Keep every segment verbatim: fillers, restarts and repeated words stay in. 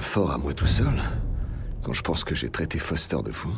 fort à moi tout seul, quand je pense que j'ai traité Foster de fou.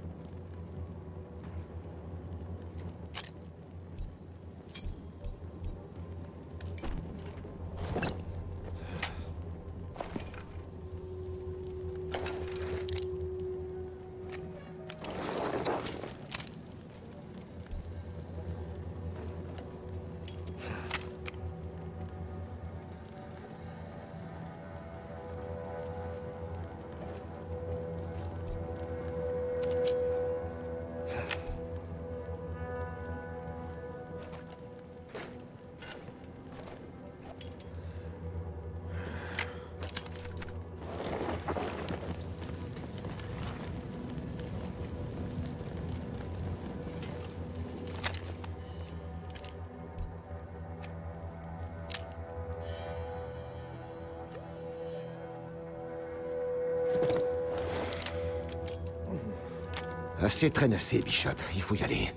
Assez traîne assez, Bishop. Il faut y aller.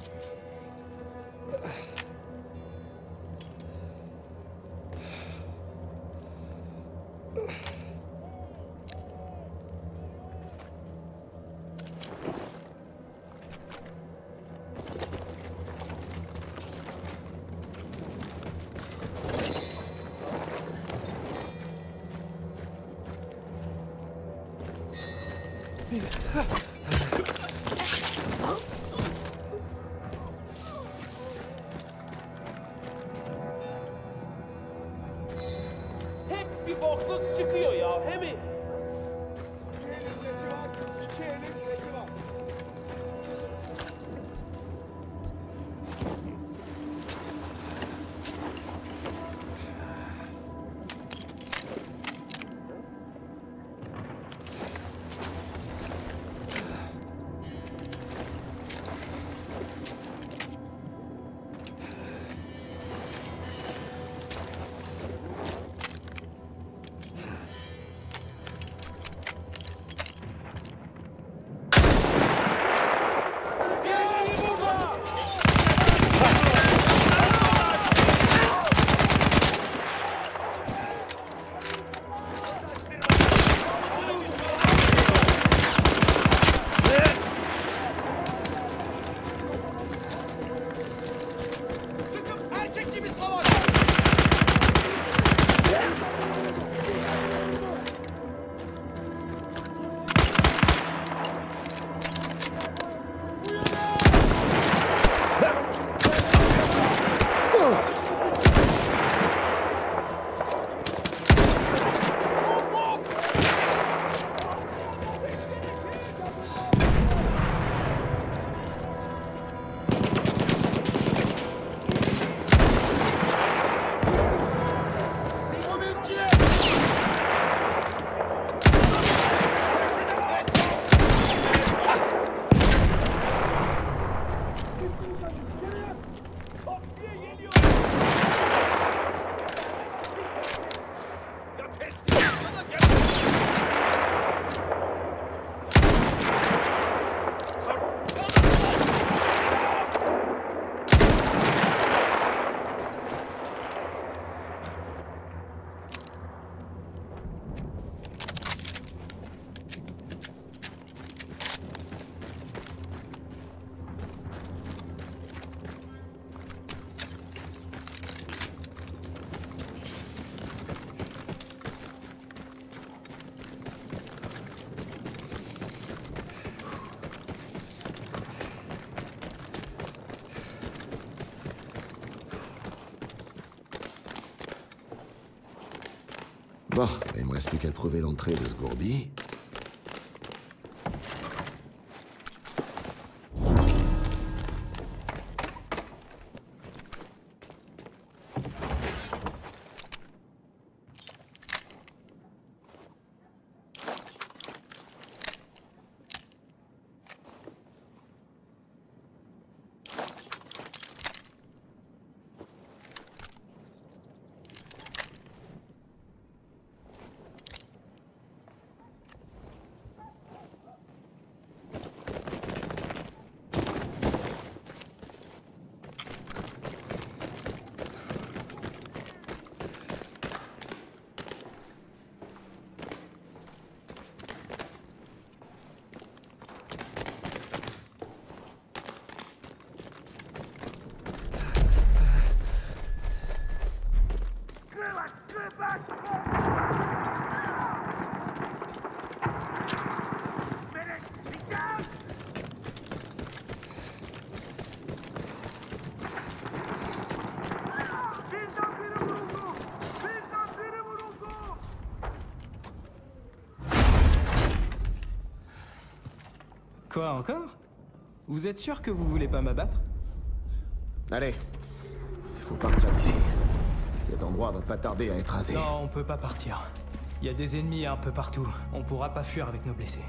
Bon, il me reste plus qu'à trouver l'entrée de ce gourbi. Quoi encore? Vous êtes sûr que vous voulez pas m'abattre? Allez, il faut partir d'ici. Cet endroit va pas tarder à être rasé. Non, on peut pas partir. Il y a des ennemis un peu partout. On pourra pas fuir avec nos blessés.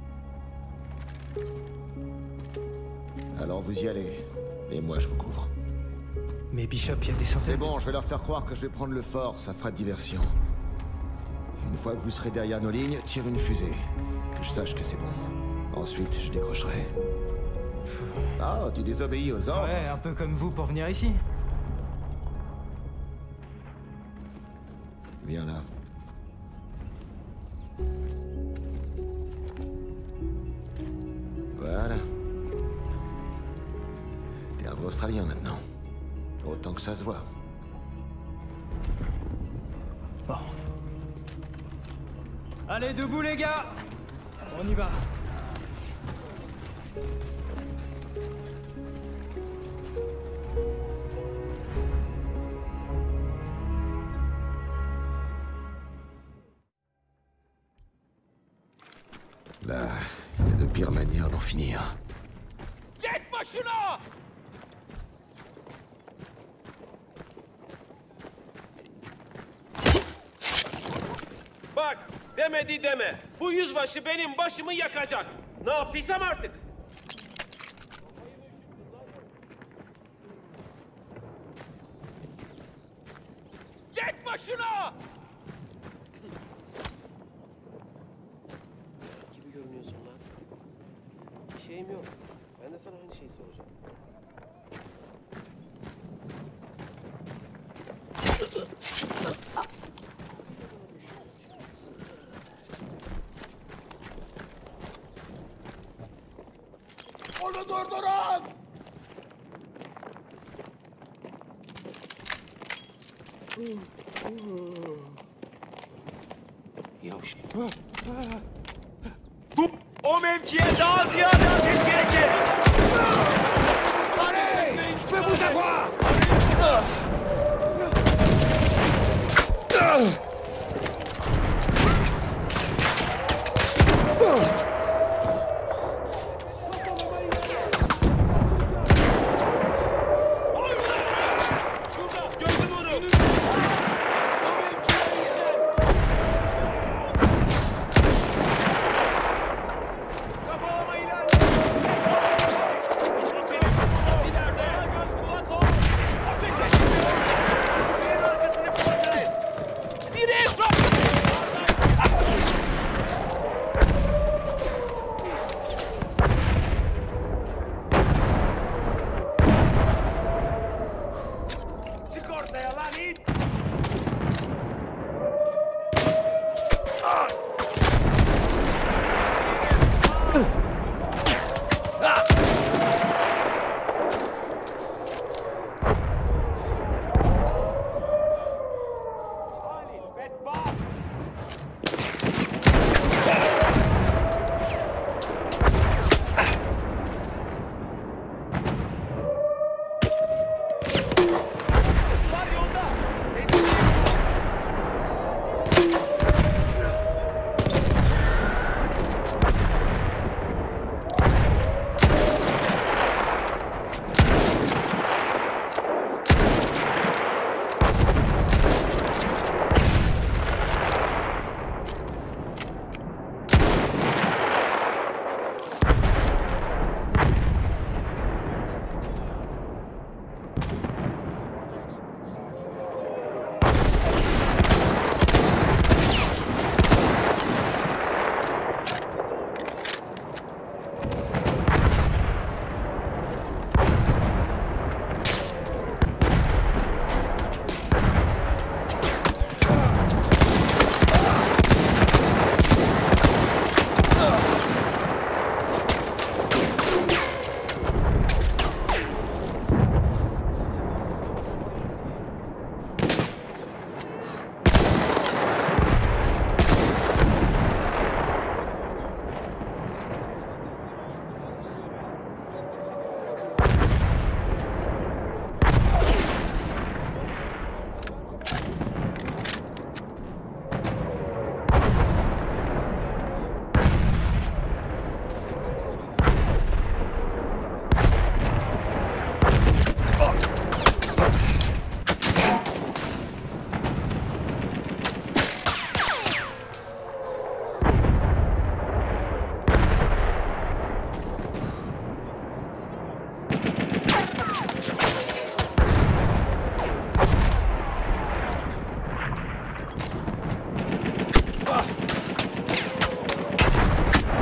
Alors vous y allez, et moi je vous couvre. Mais Bishop, il y a des chances... C'est bon, je vais leur faire croire que je vais prendre le fort, ça fera diversion. Une fois que vous serez derrière nos lignes, tire une fusée. Que je sache que c'est bon. Ensuite, je décrocherai. Ah, tu désobéis aux ordres? Ouais, un peu comme vous pour venir ici. Viens là. Voilà. T'es un vrai Australien maintenant. Autant que ça se voit. Bon. Allez, debout les gars! On y va. Là, il y a de pires manières d'en finir. Gitme şuna! Bak, demedi deme. Bu yüzbaşı benim başımı yakacak. Ne yaptıysam artık. Gitme şuna! Gibi görünüyorsun lan. Bir şeyim yok. Ben de sana aynı şeyi soracağım. Onu durdurun! Yavaş. Bu o mevkiye daha ziyade ateş gerekir. Allez! Je peux vous avoir! Şurada gördüm onu. Kapalama ilerle. İleride göz kulak ol. Ateş et. Kulenin arkasını parçalayın. Biri etraf. Çık ortaya lan it. Halil, bedbaht. Sular yolda. Teslim.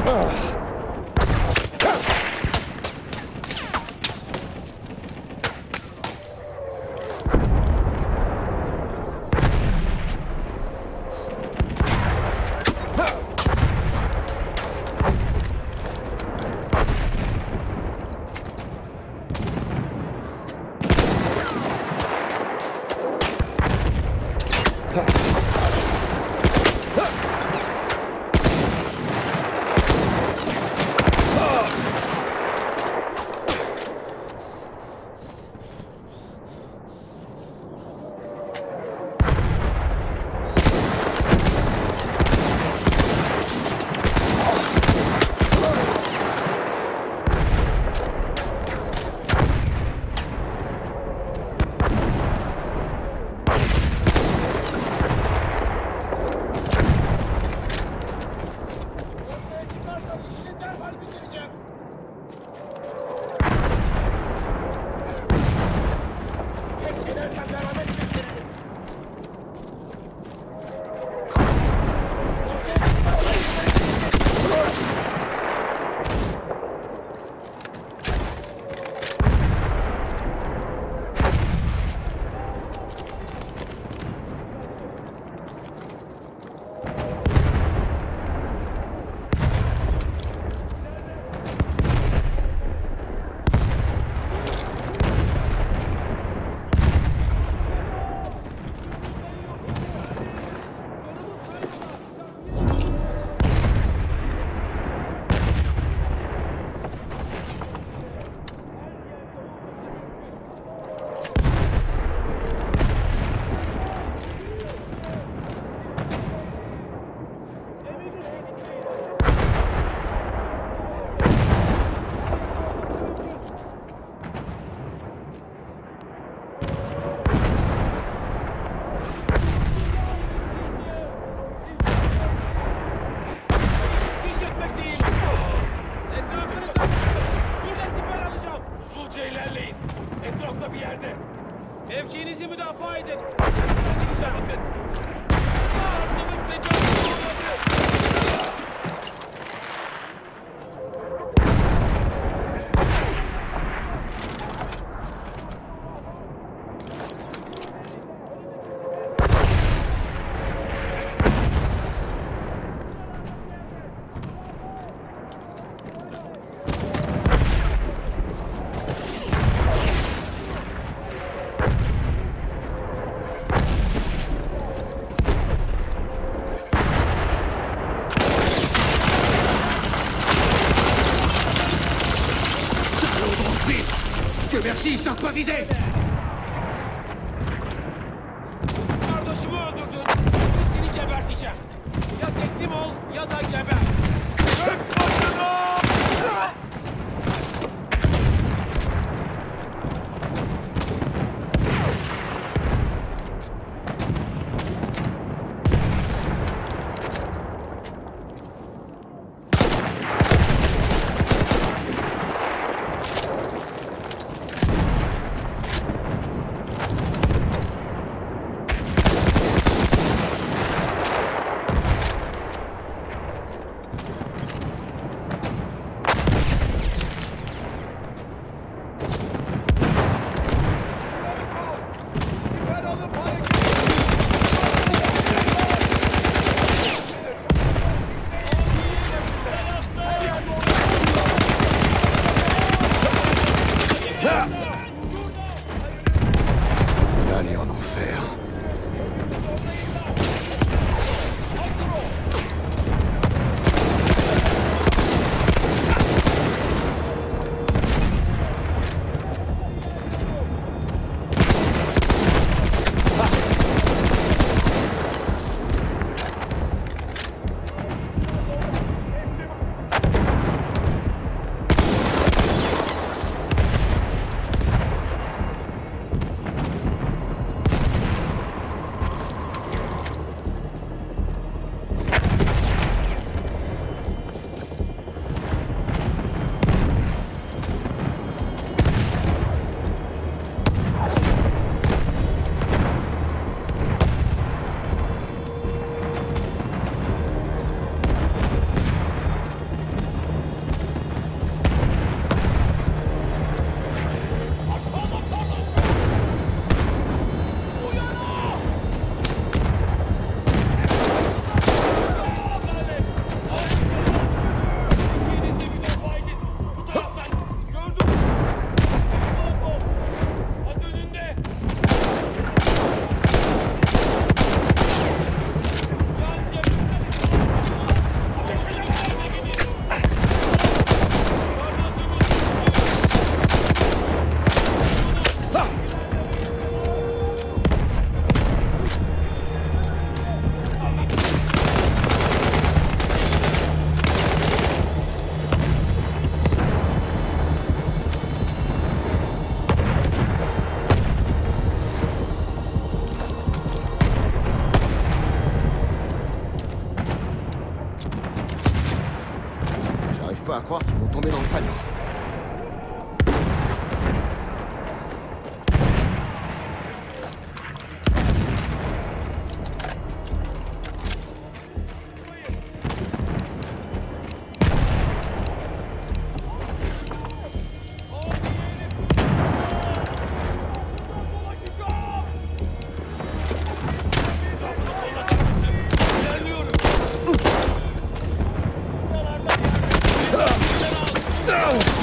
Mevkiinizi müdafaa edin. Kendinize bakın. Yardımımız tecavüz olmadı. Merci, ils sortent pas visés! Kardeşimi öldürdün. Şimdi seni geberteceğim. Ya teslim ol ya da geber. Tek başına! pas à croire qu'ils vont tomber dans le panneau. İlerliyorum.